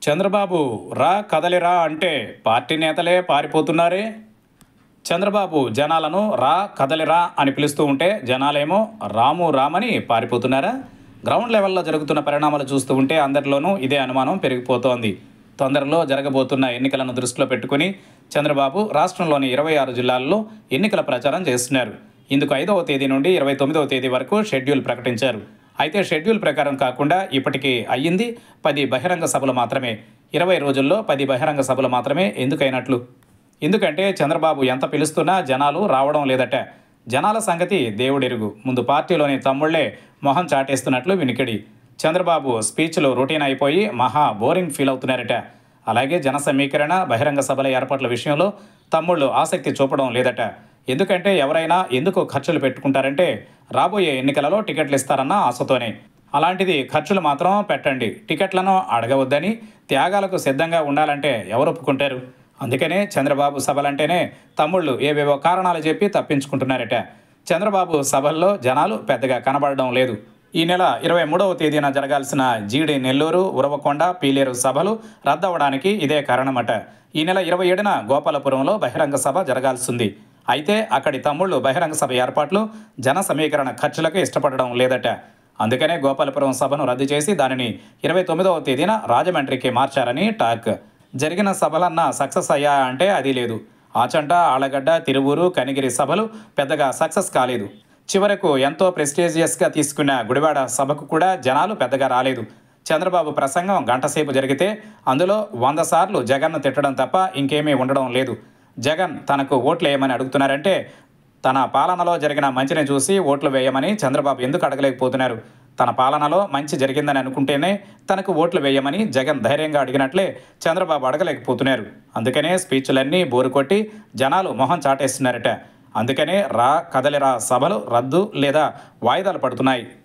చంద్రబాబు రా కదలిరా అంటే పార్టీ నేతలే పారిపోతున్నారే. చంద్రబాబు జనాలను రా కదలిరా అని పిలుస్తూ ఉంటే జనాలేమో రాము రామని పారిపోతున్నారా? గ్రౌండ్ లెవెల్లో జరుగుతున్న పరిణామాలు చూస్తూ ఉంటే అందరిలోనూ ఇదే అనుమానం పెరిగిపోతోంది. తొందరలో జరగబోతున్న ఎన్నికలను దృష్టిలో పెట్టుకుని చంద్రబాబు రాష్ట్రంలోని 26 జిల్లాల్లో ఎన్నికల ప్రచారం చేస్తున్నారు. ఇందుకు 5వ తేదీ నుండి 29వ తేదీ వరకు షెడ్యూల్ ప్రకటించారు. అయితే షెడ్యూల్ ప్రకారం కాకుండా ఇప్పటికీ అయ్యింది 10 బహిరంగ సభలు మాత్రమే. 20 రోజుల్లో 10 బహిరంగ సభలు మాత్రమే ఎందుకైనట్లు? ఎందుకంటే చంద్రబాబు ఎంత పిలుస్తున్నా జనాలు రావడం లేదట. జనాల సంగతి దేవుడెరుగు. ముందు పార్టీలోని తమ్ముళ్లే మొహం చాటేస్తున్నట్లు వినికిడి. చంద్రబాబు స్పీచ్లు రొటీన్ అయిపోయి మహా బోరింగ్ ఫీల్ అవుతున్నారట. అలాగే జన సమీకరణ, బహిరంగ సభల ఏర్పాట్ల విషయంలో తమ్ముళ్ళు ఆసక్తి చూపడం లేదట. ఎందుకంటే ఎవరైనా ఎందుకు ఖర్చులు పెట్టుకుంటారంటే రాబోయే ఎన్నికలలో టికెట్లు ఇస్తారన్న ఆశతోనే. అలాంటిది ఖర్చులు మాత్రం పెట్టండి, టికెట్లను అడగవద్దని, త్యాగాలకు సిద్ధంగా ఉండాలంటే ఎవరు ఒప్పుకుంటారు? అందుకనే చంద్రబాబు సభలంటేనే తమ్ముళ్ళు ఏవేవో కారణాలు చెప్పి తప్పించుకుంటున్నారట. చంద్రబాబు సభల్లో జనాలు పెద్దగా కనబడడం లేదు. ఈ నెల 23వ తేదీన జరగాల్సిన జీడి నెల్లూరు, ఉరవకొండ, పీలేరు సభలు రద్దవడానికి ఇదే కారణమట. ఈ నెల 27న గోపాలపురంలో బహిరంగ సభ జరగాల్సింది. అయితే అక్కడి తమ్ముళ్ళు బహిరంగ సభ ఏర్పాట్లు, జన సమీకరణ ఖర్చులకు ఇష్టపడడం లేదట. అందుకనే గోపాలపురం సభను రద్దు చేసి దానిని 29వ తేదీన రాజమండ్రికి మార్చారని టాక్. జరిగిన సభలన్నా సక్సెస్ అయ్యా అంటే అది లేదు. ఆచంట, ఆళ్లగడ్డ, తిరువూరు, కనిగిరి సభలు పెద్దగా సక్సెస్ కాలేదు. చివరకు ఎంతో ప్రెస్టీజియస్గా తీసుకున్న గుడివాడ సభకు కూడా జనాలు పెద్దగా రాలేదు. చంద్రబాబు ప్రసంగం గంటసేపు జరిగితే అందులో 100 సార్లు జగన్ను తిట్టడం తప్ప ఇంకేమీ ఉండడం లేదు. జగన్ తనకు ఓట్లు వేయమని అడుగుతున్నారంటే తన పాలనలో జరిగిన మంచిని చూసి ఓట్లు వేయమని చంద్రబాబు ఎందుకు అడగలేకపోతున్నారు? తన పాలనలో మంచి జరిగిందని అనుకుంటేనే తనకు ఓట్లు వేయమని జగన్ ధైర్యంగా అడిగినట్లే చంద్రబాబు అడగలేకపోతున్నారు. అందుకనే స్పీచ్లన్నీ బోరు కొట్టి జనాలు మొహం చాటేస్తున్నారట. అందుకనే రా కదలిరా సభలు రద్దు లేదా వాయిదాలు పడుతున్నాయి.